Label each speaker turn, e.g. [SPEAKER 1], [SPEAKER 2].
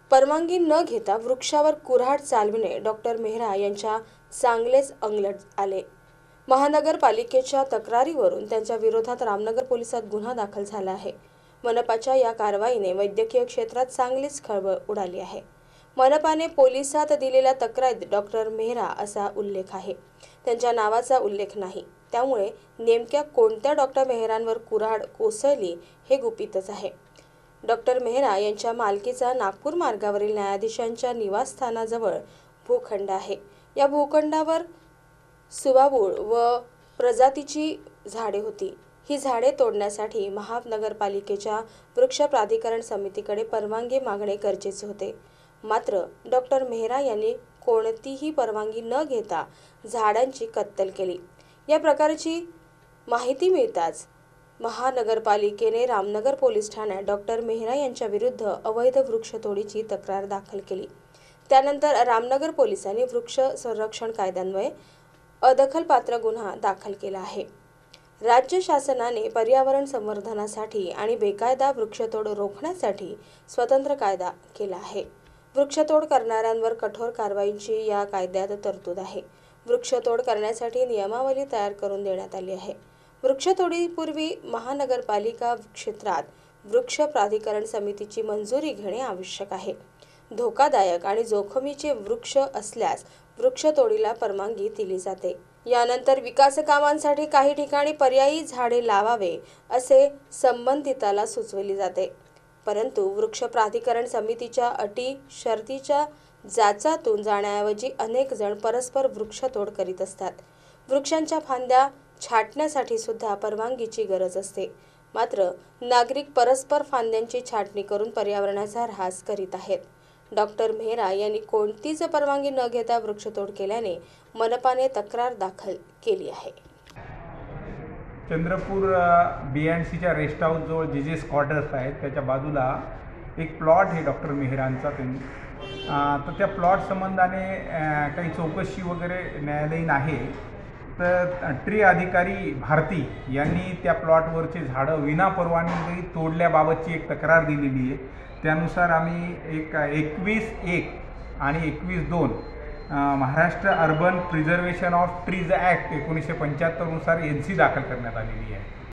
[SPEAKER 1] परवानगी न घेता वृक्षावर कुऱ्हाड चालविणे डॉक्टर मेहरा यांच्या चांगलेच अंगलट आले। महानगरपालिकेच्या तक्रारीवरून त्यांच्या विरोधात रामनगर पोलिसात गुन्हा दाखल झाला आहे। मनपाच्या या कारवाईने वैद्यकीय क्षेत्रात चांगलीच खळबळ उडाली आहे। मनपाने पोलिसात दिलेल्या तक्रारीत डॉक्टर मेहरा असा उल्लेख आहे, त्यांच्या नावाचा उल्लेख नाही। त्यामुळे नेमक्या कोणत्या डॉक्टर मेहरांवर कुऱ्हाड कोसळली हे गुपितच आहे। डॉक्टर मेहरा यांच्या मालकीचा नागपूर मार्गावरील न्यायाधीशांच्या निवासस्थानाजवळ भूखंड आहे। या भूखंडावर सुबाबूळ व प्रजातीची झाडे होती। ही झाडे तोडण्यासाठी महानगरपालिकेच्या वृक्ष प्राधिकरण समितीकडे परवानगी मागणे गरजेचे होते। मात्र डॉक्टर मेहरा यांनी कोणतीही परवानगी न घेता झाडांची कत्तल केली। या प्रकारची माहिती मिळताच महानगरपालिकेने रामनगर पोलीस ठाण्यात डॉक्टर मेहरा यांच्या विरुद्ध अवैध वृक्षतोडीची तक्रार दाखल केली। त्यानंतर रामनगर पोलिसांनी वृक्ष संरक्षण कायद्यान्वये अदखलपात्र गुन्हा दाखल केला आहे। राज्य शासनाने पर्यावरण संवर्धनासाठी आणि बेकायदा वृक्षतोड रोखण्यासाठी स्वतंत्र कायदा केला आहे। वृक्षतोड करणाऱ्यांवर कठोर कारवाईची या कायद्यात तरतूद आहे। वृक्षतोड करण्यासाठी नियमावली तयार करून देण्यात आली आहे। वृक्षतोडीपूर्वी महानगरपालिका क्षेत्रात वृक्ष प्राधिकरण समितीची मंजुरी घेणे आवश्यक आहे। धोकादायक आणि जोखमीचे वृक्ष असल्यास वृक्षतोडीला परवानगी दिली जाते। यानंतर विकास कामांसाठी काही ठिकाणी पर्यायी झाडे लावावे असे संबंधिताला सुचवले जाते। परंतु वृक्ष प्राधिकरण समितीच्या अटी शर्तीच्या जाचातून जाण्याऐवजी अनेक जण परस्पर वृक्षतोड करीत असतात। वृक्षांच्या फांद्या छाटण्यासाठी सुद्धा परवानगीची गरज असते। मात्र नागरिक परस्पर फांद्यांची छाटणी करून पर्यावरणाचा ऱ्हास करीत आहेत। डॉक्टर मेहरा यांनी कोणतीच परवानगी न घेता वृक्षतोड केल्याने मनपाने तक्रार दाखल केली आहे।
[SPEAKER 2] चंद्रपूर BNCच्या रेस्ट हाऊस जवळ जीजेस क्वार्टर्स आहेत, त्याच्या बाजूला एक प्लॉट आहे डॉक्टर मेहरांचा। तर त्या प्लॉट संबंधाने काही चौकशी वगैरे न्यायालयीन आहे। तर ट्री अधिकारी भारती यांनी त्या प्लॉटवरचे झाडं विनापरवानगी तोडल्याबाबतची एक तक्रार दिलेली आहे। त्यानुसार आम्ही 21(1) आणि 21(2) Maharashtra urban preservation of trees act 1975 नुसार NC दाखल करण्यात आलेली आहे।